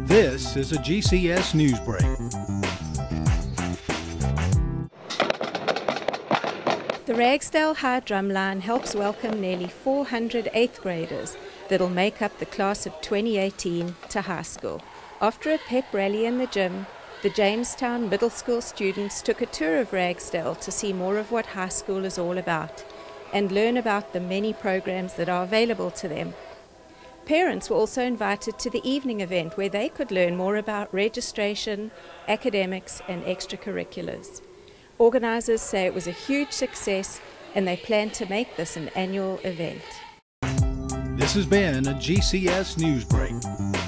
This is a GCS News Break. The Ragsdale High drumline helps welcome nearly 400 8th graders that'll make up the class of 2018 to high school. After a pep rally in the gym, the Jamestown Middle School students took a tour of Ragsdale to see more of what high school is all about and learn about the many programs that are available to them. Parents were also invited to the evening event where they could learn more about registration, academics and extracurriculars. Organisers say it was a huge success and they plan to make this an annual event. This has been a GCS News Break.